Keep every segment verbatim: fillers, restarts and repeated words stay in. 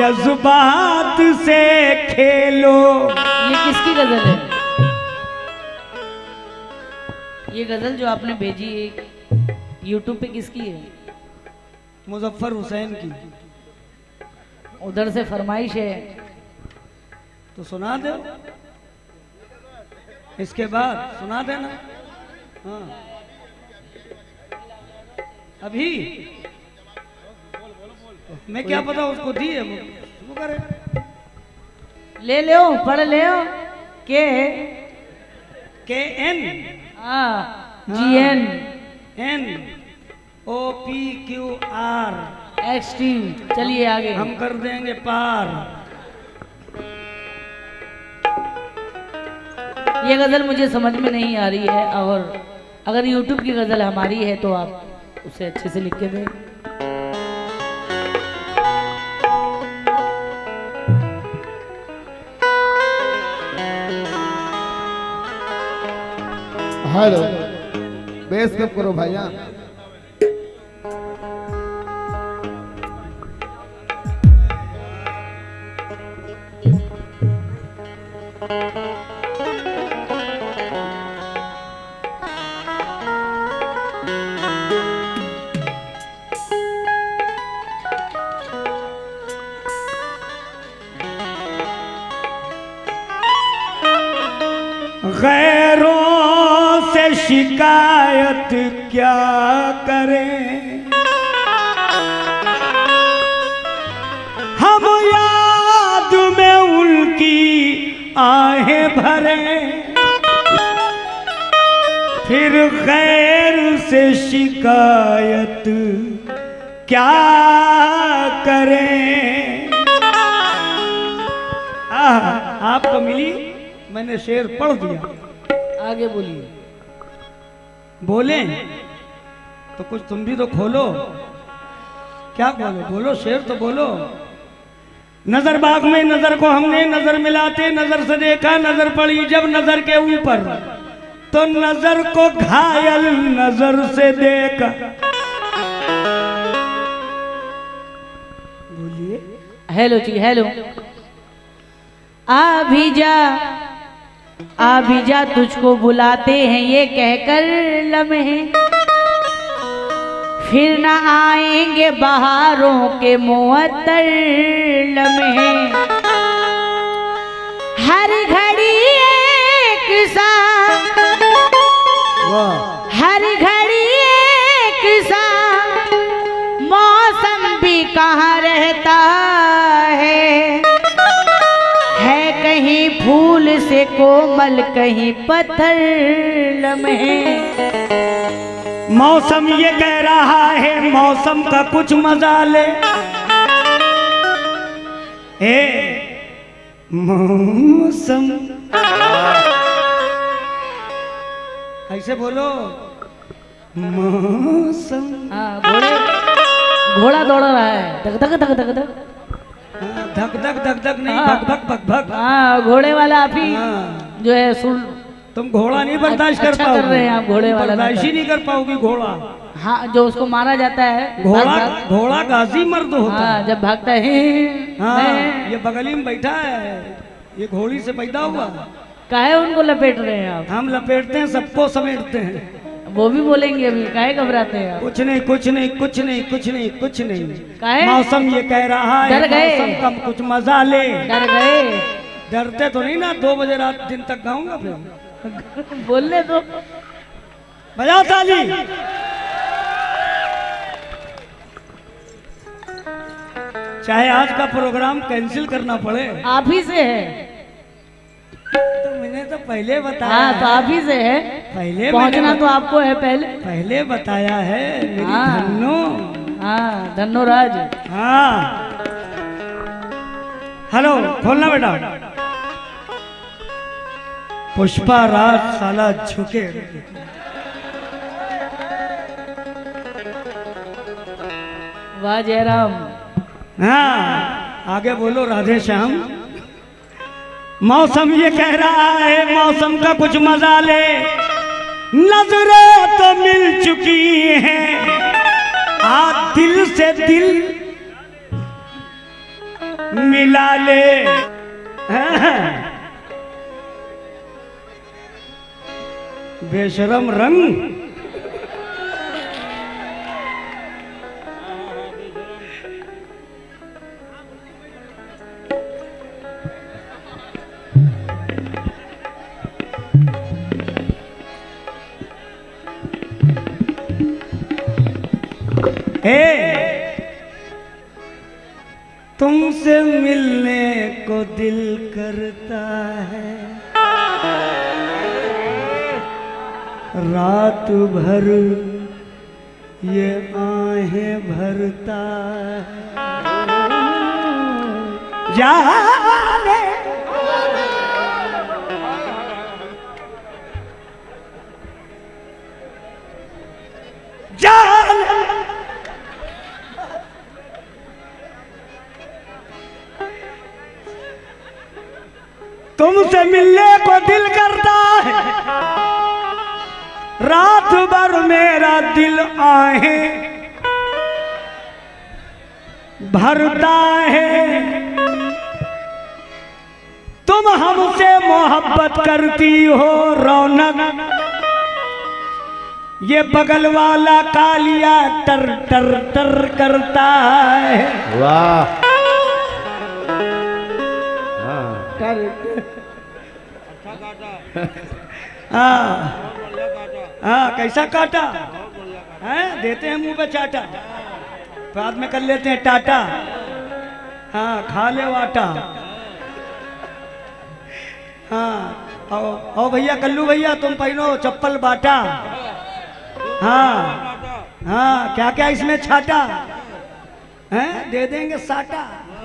जज्बात से खेलो। ये किसकी गजल है? ये गजल जो आपने भेजी यूट्यूब पे किसकी है? मुजफ्फर हुसैन की। उधर से फरमाइश है तो सुना दो, इसके बाद सुना देना। हाँ अभी मैं क्या पता उसको दी है, वो करे। ले लो, पढ़ ले के के N G N N O P Q R X T. चलिए आगे, हम कर देंगे पार। ये गजल मुझे समझ में नहीं आ रही है, और अगर यूट्यूब की गजल हमारी है तो आप उसे अच्छे से लिख के दें। हेलो, बेस कब करो भैया। गैरों से शिकायत क्या करें, हम याद में उनकी आहें भरें, फिर गैर से शिकायत क्या करें। आह, आपको मिली, मैंने शेर पढ़ दिया। आगे बोलिए। बोले तो कुछ तुम भी तो खोलो। क्या बोलो? बोलो, शेर तो बोलो। नजर बाग में नजर को हमने नजर मिलाते नजर से देखा, नजर पड़ी जब नजर के ऊपर तो नजर को घायल नजर से देखा। बोलिए। हेलो जी, हेलो। आ भी जा, आ भी जा, तुझको बुलाते हैं ये कहकर लम्हे, फिर न आएंगे बहारों के मुअत्तर लम्हे। हर घड़ी एक सा, हर घड़ी एक सा, मौसम भी कहाँ रहता है, है कहीं फूल से कोमल कहीं पत्थर लम्हे। मौसम ये कह रहा है मौसम का कुछ मजा ले। ए मौसम, ऐसे बोलो मौसम। हाँ, घोड़े घोड़ा दौड़ रहा है, धक धक धक धक धक। धक धक धक धक नहीं, हाँ। भक भक भक भक। हाँ, घोड़े वाला आप ही हाँ। जो है सुन। तुम घोड़ा नहीं बर्दाश्त कर अच्छा पाओगे। कर रहे हैं आप, घोड़े वाला बर्दाश्त ही नहीं कर पाओगी घोड़ा। हाँ, जो उसको मारा जाता है घोड़ा, भाग भाग। घोड़ा गाजी मर्द होता हाँ, है। जब भागता है। हाँ, ये बगली में बैठा है, ये घोड़ी से पैदा हुआ। काहे उनको लपेट रहे हैं आप? हम लपेटते हैं, सबको समेटते हैं। वो भी बोलेंगे अभी, काहे घबराते हैं आप? कुछ नहीं कुछ नहीं कुछ नहीं कुछ नहीं कुछ नहीं। काहे? मौसम ये कह रहा है डर गए? मौसम का कुछ मजा ले। डर गए? डरते तो नहीं ना, दो बजे रात दिन तक गाऊंगा फिर। बोलने दो। बजाओ ताली। चाहे आज का प्रोग्राम कैंसिल करना पड़े। आप ही से है। तो मैंने तो पहले बताया। हाँ, तो आप ही से है। पहले पहुंचना तो आपको है पहले। पहले बताया है मेरी हाँ। धन्नो। हाँ, धन्नोराज। हाँ, हेलो, खोलना बेटा। पुष्पा राज साला झुके। वाह जयराम। हाँ, आगे बोलो राधे श्याम। मौसम ये कह रहा है मौसम का कुछ मजा ले। नजरें तो मिल चुकी हैं, आज दिल से दिल मिला ले। बेशरम रंग। हे तुमसे मिलने को दिल करता है, रात भर ये आहें भरता है। जाने जाने तुमसे मिलने को दिल करता है, रात भर मेरा दिल आहें भरता है। तुम हमसे मोहब्बत करती हो रौनक, ये बगल वाला कालिया टर टर टर करता है। वाह हाँ हाँ, कैसा काटा है? देते हैं मुंह पे चाटा, बाद में कर लेते हैं टाटा। हाँ खा ले वाटा। हाँ आओ आओ भैया, कल्लू भैया तुम पहनो चप्पल बाटा। हाँ हाँ, क्या क्या इसमें छाटा है? दे देंगे साटा।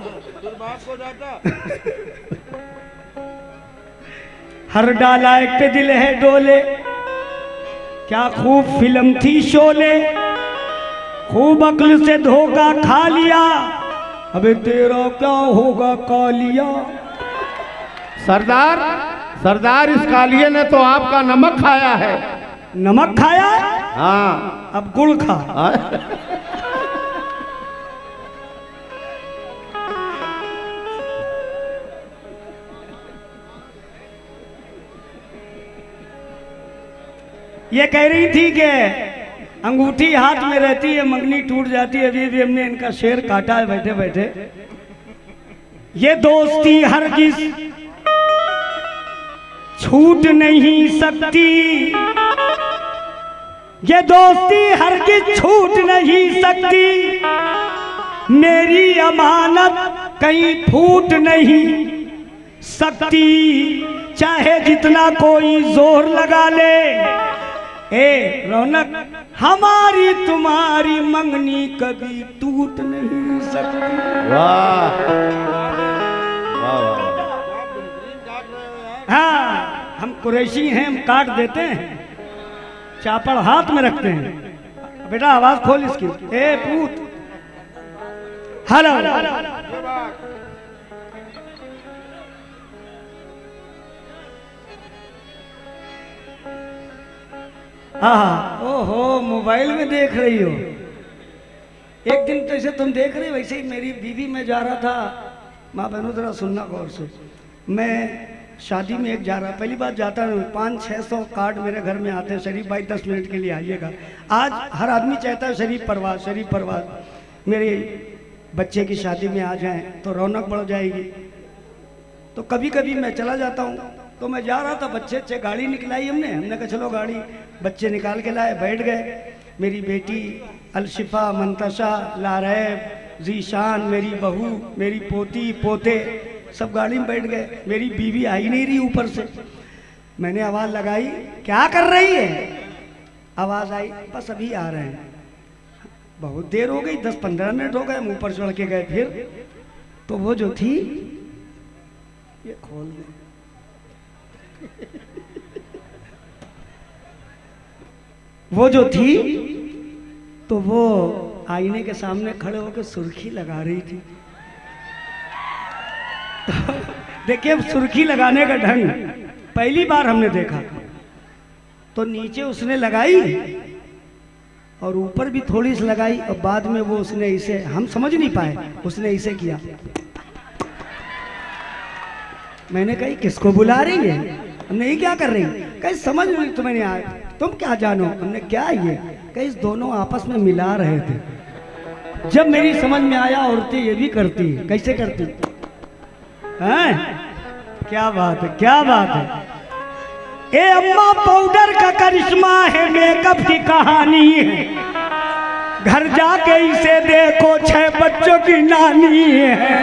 हर डाला एक पे दिल है डोले, क्या खूब फिल्म थी शोले, खूब अक्ल से धोखा खा लिया, अबे तेरा क्या होगा कालिया। सरदार सरदार, इस कालिए ने तो आपका नमक खाया है। नमक खाया? हाँ, अब गुड़ खा। ये कह रही थी कि अंगूठी हाथ में रहती है, मंगनी टूट जाती है। अभी भी हमने इनका शेर काटा है बैठे बैठे। ये दोस्ती हरगिज छूट नहीं सकती, ये दोस्ती हरगिज छूट नहीं सकती, मेरी अमानत कहीं फूट नहीं सकती, चाहे जितना कोई जोर लगा ले। ए रौनक, हमारी तुम्हारी मंगनी कभी टूट नहीं सकती। वाह वाह। हाँ, हम कुरैशी हैं, हम काट देते हैं, चापड़ हाथ में रखते हैं। बेटा आवाज खोल इसकी। ए पूत, हेलो। हाँ, ओहो, मोबाइल में देख रही हो। एक दिन तो ऐसे तुम देख रहे, वैसे ही मेरी बीवी में जा रहा था। माँ बहनों जरा सुनना गौर से। मैं शादी में एक जा रहा, पहली बार जाता हूँ। पाँच छः सौ कार्ड मेरे घर में आते हैं, शरीफ भाई दस मिनट के लिए आइएगा। आज हर आदमी चाहता है शरीफ परवाज, शरीफ परवाज मेरे बच्चे की शादी में आ जाएं तो रौनक बढ़ जाएगी। तो कभी कभी मैं चला जाता हूँ। तो मैं जा रहा था, बच्चे अच्छे गाड़ी निकलाई हमने हमने कहा चलो गाड़ी, बच्चे निकाल के लाए, बैठ गए। मेरी बेटी अलशिफा, मंतशा, लारैब, जीशान, मेरी बहू, मेरी पोती पोते सब गाड़ी में बैठ गए। मेरी बीवी आई नहीं रही ऊपर से। मैंने आवाज़ लगाई, क्या कर रही है? आवाज़ आई, बस अभी आ रहे हैं। बहुत देर हो गई, दस पंद्रह मिनट हो गए। हम ऊपर चढ़ के गए। फिर तो वो जो थी, ये खोल दे, वो जो थी तो वो आईने के सामने खड़े होकर सुर्खी लगा रही थी। तो देखिए, सुर्खी लगाने का ढंग पहली बार हमने देखा। तो नीचे उसने लगाई और ऊपर भी थोड़ी सी लगाई, और बाद में वो उसने इसे, हम समझ नहीं पाए, उसने इसे किया। मैंने कही किसको बुला रही है? हमने ये क्या कर रही? कहीं समझ नहीं तुम्हें नहीं आया, तुम क्या जानो? हमने क्या ये कहीं दोनों आपस में मिला रहे थे। जब मेरी समझ में आया औरतें ये भी करती, कैसे करती हैं? क्या बात है, क्या बात है। ए अम्मा पाउडर का करिश्मा है, मेकअप की कहानी है, घर जाके इसे देखो छह बच्चों की नानी है।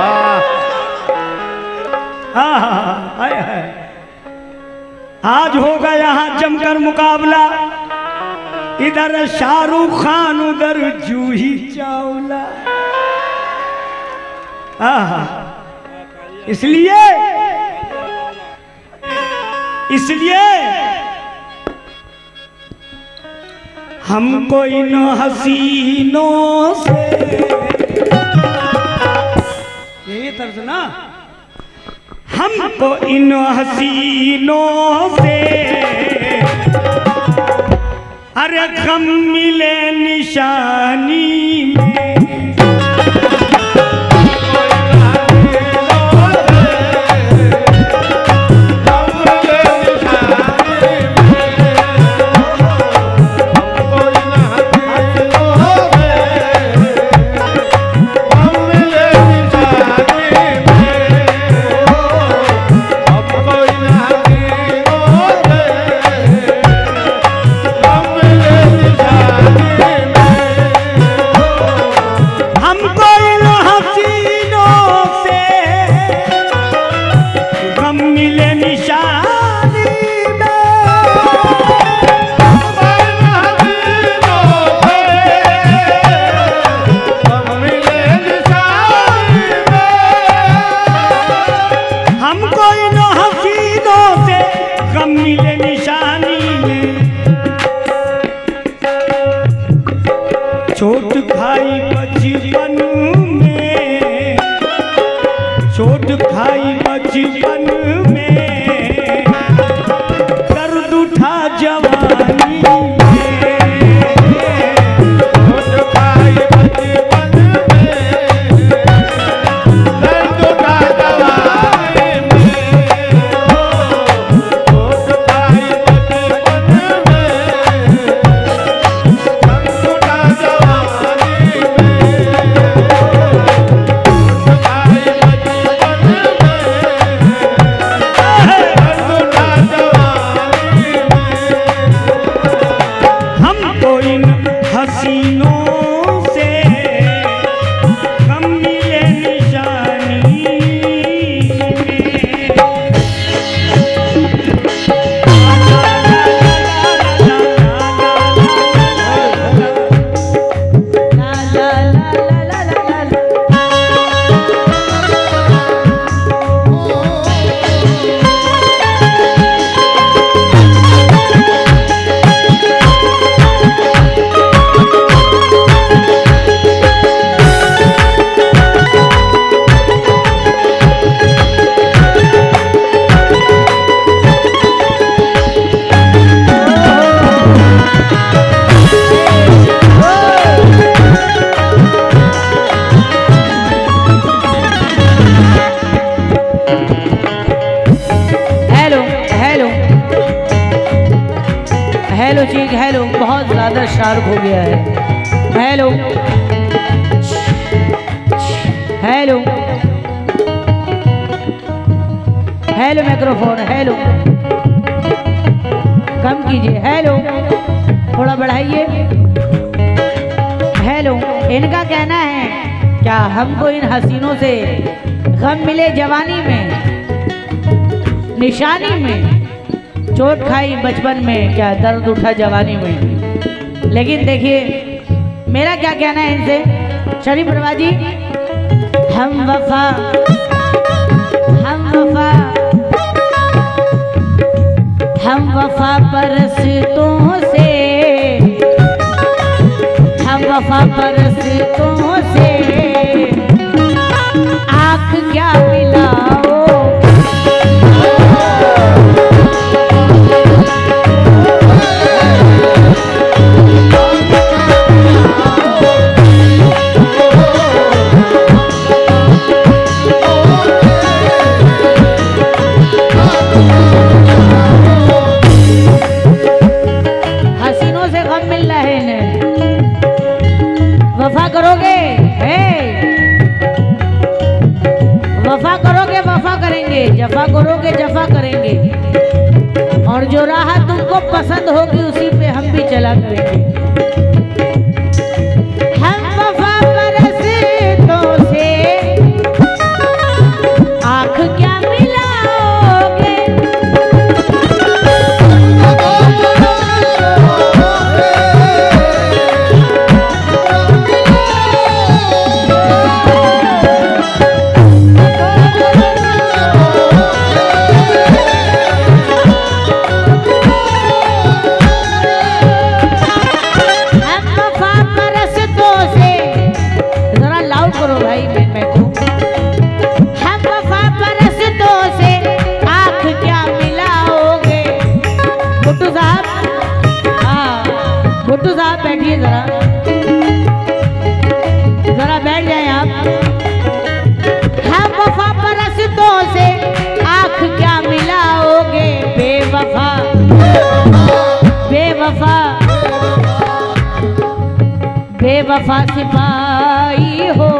हाँ हाँ हाय हाय। आज होगा यहाँ जमकर मुकाबला, इधर शाहरुख खान उधर जूही चावला। हाँ इसलिए इसलिए हमको इन हसीनों से, यही तर्ज ना, हमको इन हसीनों से अरे गम मिले निशानी में। चोट खाई बचपन में, चोट खाई बचपन में, दर्द उठा जवानी में। चोट खाई बचपन में, दर्द उठा जवानी में। चोट खाई बचपन में, दर्द उठा हेलो चीक, हेलो, बहुत ज़्यादा शार्प हो गया है। Hello hello hello microphone, hello कम कीजिए, हेलो थोड़ा बढ़ाइए। हेलो, इनका कहना है क्या हमको इन हसीनों से गम मिले जवानी में, निशानी में, चोट खाई बचपन में, क्या दर्द उठा जवानी में। लेकिन देखिए मेरा क्या कहना है इनसे, शरीफ प्रभा जी, हम वफा हम वफा हम वफा परस्तों से, हम वफा परस्तों से आँख क्या मिलाओ। करोगे? हे वफा करोगे, वफा करेंगे, जफा करोगे, जफा करेंगे, और जो राह तुमको पसंद होगी उसी पे हम भी चला करेंगे। हम वफा परस्तों से आँख क्या मिलाओगे? भुट्टू साहब बैठिए, जरा जरा बैठ जाए आप। हम वफा परस्तों से आँख क्या मिलाओगे? बेवफा बेवफा बेवफा सिपाही हो